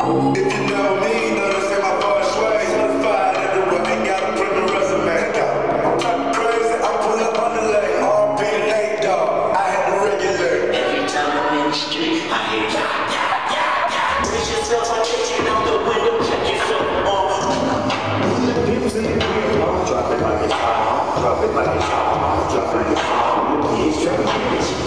If you know me, notice that my first way. Certified everywhere, ain't got a criminal resume. I'm talking crazy, I pull up on the lane. RP to Nate Dogg, I had to regulate. Every time I'm in the street, I hear brace yourself, I'm checking out the window, check yourself on. People's in the wheel, drop it like it's hot, drop it like it's hot, drop it like it's hot. He's dropping it.